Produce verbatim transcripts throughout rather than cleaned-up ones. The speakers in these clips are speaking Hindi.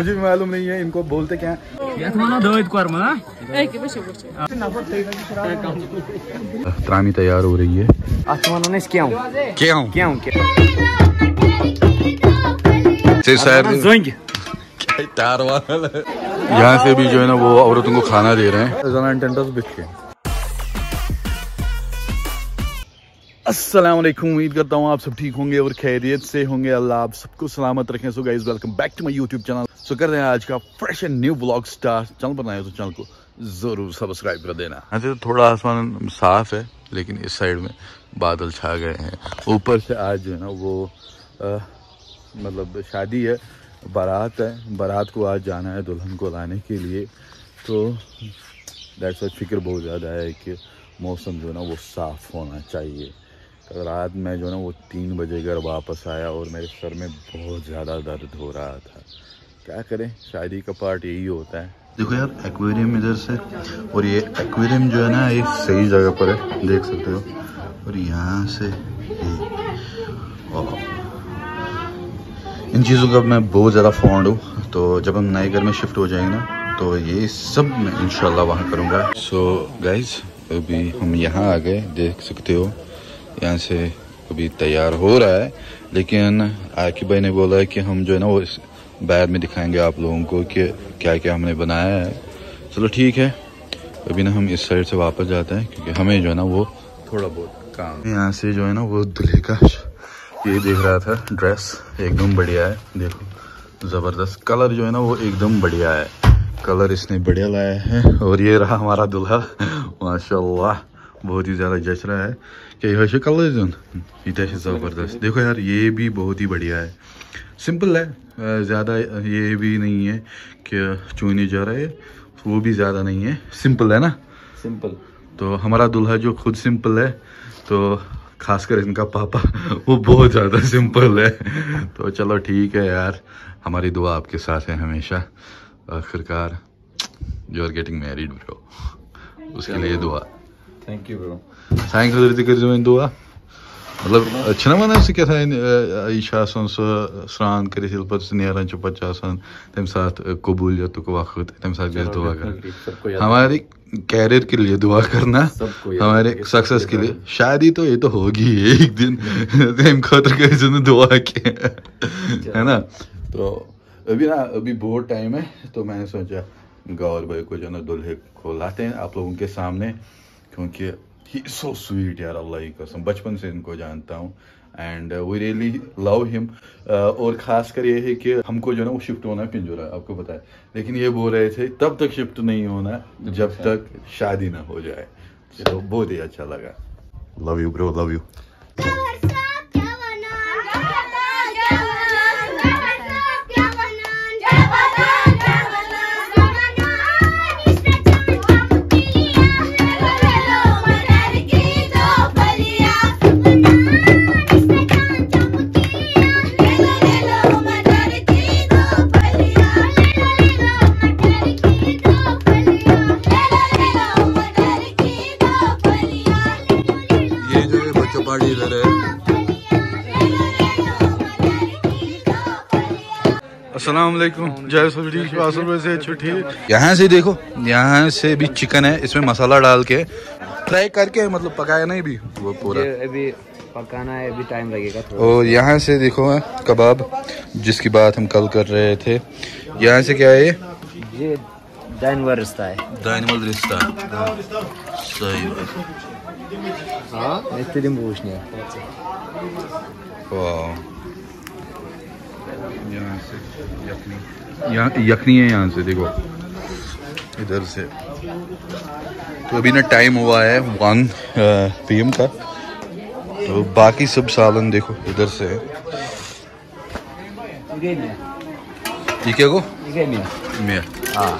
मुझे भी मालूम नहीं है इनको बोलते क्या। त्रामी तैयार हो रही है। यहाँ से भी जो है ना वो औरतों को खाना दे रहे हैं। अस्सलाम वालेकुम, उम्मीद करता हूँ आप सब ठीक होंगे और खैरियत से होंगे। अल्लाह आप सबको सलामत रखें। So guys welcome back to my YouTube channel. So कर रहे हैं आज का fresh and new vlog start. Channel पर नए हो तो चैनल को जरूर सब्सक्राइब कर देना। यहाँ से तो थोड़ा आसमान साफ है लेकिन इस साइड में बादल छा गए हैं। ऊपर से आज जो है ना वो आ, मतलब शादी है, बारात है। बारात को आज जाना है दुल्हन को लाने के लिए। तो दैट्स व्हाई फिक्र बहुत ज़्यादा है कि मौसम जो है ना वो साफ़ होना चाहिए। रात में जो है ना वो तीन बजे घर वापस आया और मेरे सर में बहुत ज़्यादा दर्द हो रहा था। क्या करें, शादी का पार्ट यही होता है। देखो यार एक्वेरियम इधर से, और ये एक्वेरियम जो है ना एक सही जगह पर है, देख सकते हो। और यहाँ से इन चीज़ों का मैं बहुत ज़्यादा फॉन्ड हूँ। तो जब हम नए घर में शिफ्ट हो जाएंगे ना तो ये सब मैं इंशाल्लाह वहाँ करूँगा। सो गाइज अभी हम यहाँ आ गए, देख सकते हो। यहाँ से अभी तैयार हो रहा है, लेकिन आकिब भाई ने बोला है कि हम जो है ना वो इस बाद में दिखाएंगे आप लोगों को कि क्या क्या हमने बनाया है। चलो ठीक है, अभी ना हम इस साइड से वापस जाते हैं क्योंकि हमें जो है ना वो थोड़ा बहुत काम। यहाँ से जो है ना वो दूल्हे का ये देख रहा था, ड्रेस एकदम बढ़िया है। देखो ज़बरदस्त कलर जो है ना वो एकदम बढ़िया है। कलर इसने बढ़िया लाया है। और ये रहा हमारा दूल्हा, माशाल्लाह बहुत ही ज़्यादा जच रहा है कि यह कलर इतना ज़बरदस्त। देखो यार ये भी बहुत ही बढ़िया है, सिंपल है, ज़्यादा ये भी नहीं है कि चुनी जा रहा है, वो भी ज़्यादा नहीं है, सिंपल है ना, सिंपल। तो हमारा दूल्हा जो खुद सिंपल है, तो खासकर इनका पापा वो बहुत ज़्यादा सिंपल है। तो चलो ठीक है यार, हमारी दुआ आपके साथ है हमेशा। आखिरकार you are getting married bro, उसके लिए दुआ। Thank you bro. Thank you दुआ। मतलब अच्छा ना वन क्या यह स्नान कर नान तम साथ कबूलियत वक्त तम साथ गए दुआ कर। हमारे कैरियर के लिए दुआ करना, हमारे सक्सेस के लिए। शादी तो ये तो होगी एक दिन, तम खतर कर दुआ के है ना। तो अभी ना अभी बहुत टाइम है, तो मैंने सोचा गौर भाई को जो ना दूल्हे को लाते हैं आप लोगों के सामने, क्योंकि ही सो स्वीट यार, अल्लाह की कसम। बचपन से इनको जानता हूँ and we really love him. और ख़ासकर ये है कि हमको जो ना वो शिफ्ट होना है पिंजौरा, आपको पता है। लेकिन ये बोल रहे थे तब तक शिफ्ट नहीं होना जब तक शादी ना हो जाए। तो बहुत ही अच्छा लगा। Love you bro, love you. अस्सलाम वालेकुम, जय से छुट्टी। यहाँ से देखो, यहाँ से भी चिकन है, इसमें मसाला डाल के फ्राई करके, मतलब पकाया नहीं भी वो पूरा, अभी पकाना है, अभी टाइम लगेगा। और यहाँ से देखो कबाब, जिसकी बात हम कल कर रहे थे। यहाँ से क्या है ये? दानवर रिश्ता है, दानवर रिश्ता। सही बात। यहाँ से यखनी, यहाँ यखनी है। यहाँ से देखो इधर से। तो अभी ना टाइम हुआ है वन पी एम का। तो बाकी सब सालन देखो इधर से है। ये क्या को मैं हाँ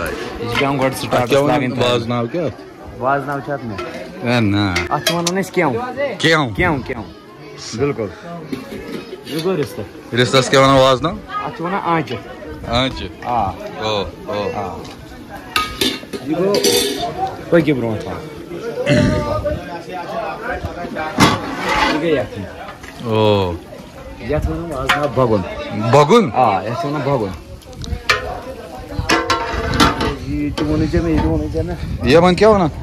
वाज नाव क्या वाज नाव छत में ना अच्छा वनो ने क्यों क्यों क्यों क्यों बिल्कुल बिल्कुल रिश्ता रिश्ता क्या वनो वाज नाव अच्छा वनो आंच आंच हां ओ ओ हां दिगो कोई के ब्रो था दिगे यार ओ यात वनो वाज नाव बगुन बगुन हां यात वनो बगुन ये मन क्या होना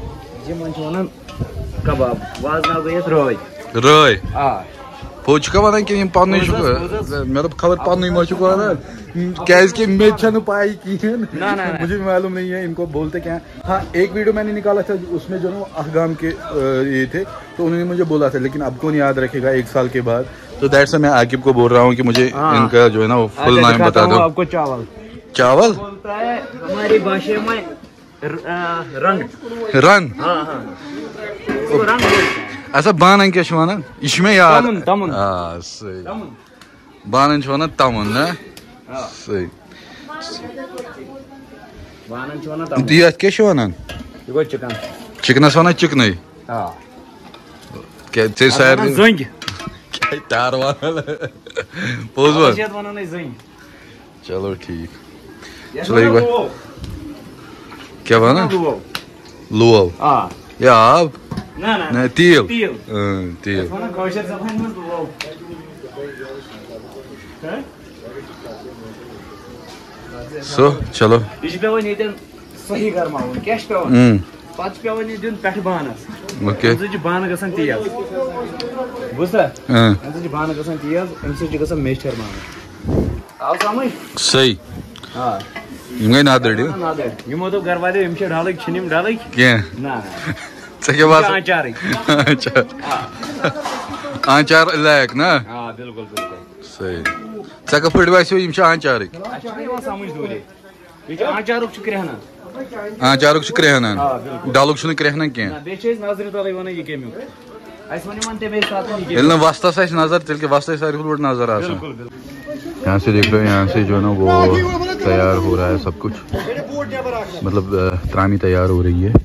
कबाब वाज ना गए रोय रोय आ पोच का वना कि पानी छु मैं तो खबर पानी म छु वना कैस के मैं छन पाई की ना ना मुझे मालूम नहीं है इनको बोलते क्या। हाँ एक वीडियो मैंने निकाला था उसमें जो ना अहगाम के ये थे तो उन्होंने मुझे बोला था, लेकिन अब कौन याद रखेगा एक साल के बाद। तो दैट्स मैं आकिब को बोल रहा हूँ कि मुझे इनका जो है ना वो फुल नाम बता दो। आपको चावल चावल बोलता है हमारी भाषा में रंग रंग हाँ हाँ वो रंग ऐसा बानन क्या छवाना इसमें यार तमन तमन हां सही बानन छवाना तमन ना सही बानन छवाना तमन दिया क्या छवाना ये चिकन चिकन छवाना चिकन हां क्या से सर जंग क्या तार वाला पोजवा शेत वाला नहीं जंग। चलो ठीक चलो एक बार क्या बना लुओ हां या अब ना ना ना तेल तेल हां तेल सोना कौशल जबान में लुओ हैं सो चलो इस पे वो नहीं तो सही गरमाउन कैश पे हम पांच पे वो नहीं दिन पेट बानस ओके जो बान गसन तेल बुझा हां जो बान गसन तेल एमसे जो गसन मेस्टर मान आओ समझ सही हां इंगे ना दड़ी ना दे यमो तो घर वाले एमसे ढालक छिनिम ढालक क्या ना सके बात आचार अच्छा आचार लायक ना हां बिल्कुल बिल्कुल सही सके फुटवासियो यम छ आचार अच्छा ये समझ दोले ये आचारुक छ करहना आचार छ करहना डालुक छ करहना के ना बेचे नजर तले वन ये केमियो ऐसे वनी मानते बे साथ में ये इल्न वास्ता से नजर तिल के वास्ते सारी फुल नजर आ बिल्कुल बिल्कुल यहाँ से देख लो, यहाँ से जो है ना वो तैयार हो रहा है सब कुछ, मतलब त्रामी तैयार हो रही है।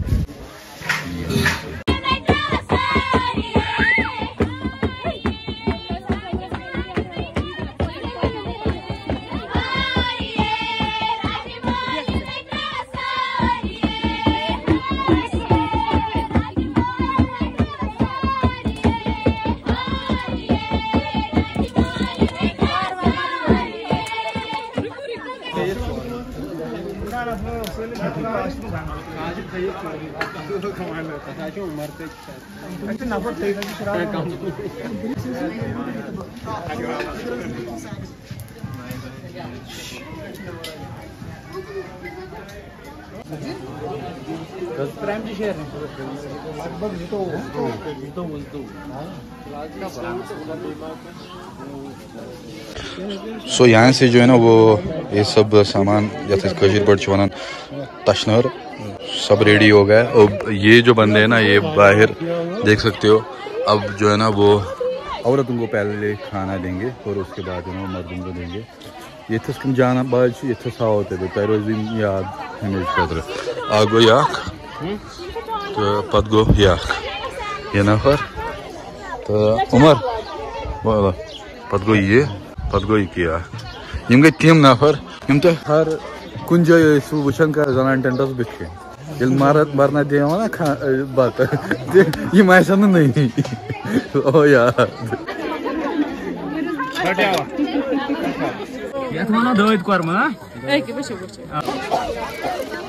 सो so, यहाँ से जो है ना वो ये सब सामान जैसे कशीर पड़ वन तशनर सब रेडी हो गया। और ये जो बंदे हैं ना ये बाहर देख सकते हो। अब जो है ना वो औरतों को पहले खाना देंगे और उसके बाद जो है ना मर्दों को देंगे। ये थम जाना बाद ये थो तो तह रोज याद हमेशा खतर आ गो याख तो पत गो याख ये नफर तो उमर वाला पत गो ये पत गो ये यम गई तम नफर यम तो हर कुन जाए वुचान कर जान टेंटस बिथ ये मरद मरना दिया ना खा बात ये मैसा नहीं ओ यार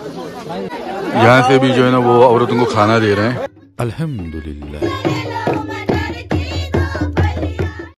यहाँ से भी जो है ना वो औरतों को खाना दे रहे हैं। अल्हम्दुलिल्लाह।